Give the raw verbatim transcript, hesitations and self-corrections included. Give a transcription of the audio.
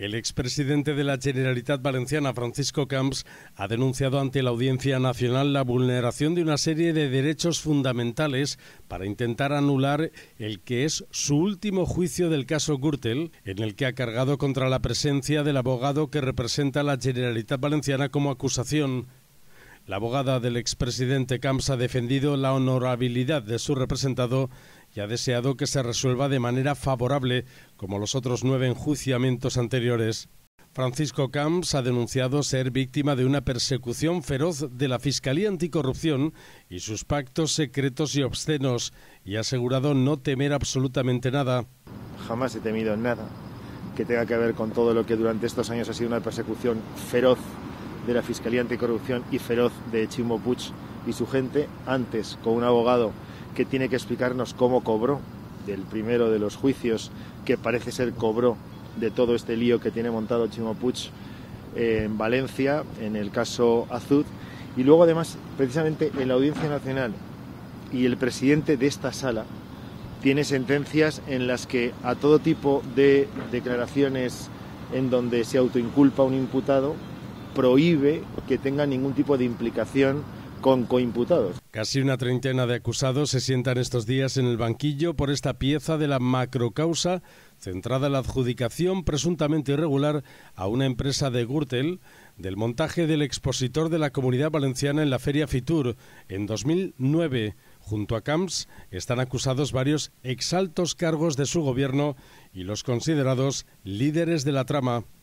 El expresidente de la Generalitat Valenciana, Francisco Camps, ha denunciado ante la Audiencia Nacional la vulneración de una serie de derechos fundamentales para intentar anular el que es su último juicio del caso Gürtel, en el que ha cargado contra la presencia del abogado que representa a la Generalitat Valenciana como acusación. La abogada del expresidente Camps ha defendido la honorabilidad de su representado y ha deseado que se resuelva de manera favorable, como los otros nueve enjuiciamientos anteriores. Francisco Camps ha denunciado ser víctima de una persecución feroz de la Fiscalía Anticorrupción y sus pactos secretos y obscenos, y ha asegurado no temer absolutamente nada. Jamás he temido nada que tenga que ver con todo lo que durante estos años ha sido una persecución feroz de la Fiscalía Anticorrupción y feroz de Ximo Puig y su gente, antes con un abogado que tiene que explicarnos cómo cobró del primero de los juicios, que parece ser cobró de todo este lío que tiene montado Ximo Puig eh, en Valencia, en el caso Azud, y luego además, precisamente en la Audiencia Nacional, y el presidente de esta sala tiene sentencias en las que a todo tipo de declaraciones en donde se autoinculpa un imputado, prohíbe que tenga ningún tipo de implicación con coimputados. Casi una treintena de acusados se sientan estos días en el banquillo por esta pieza de la macrocausa centrada en la adjudicación presuntamente irregular a una empresa de Gürtel del montaje del expositor de la Comunidad Valenciana en la Feria Fitur en dos mil nueve. Junto a Camps están acusados varios exaltos cargos de su gobierno y los considerados líderes de la trama.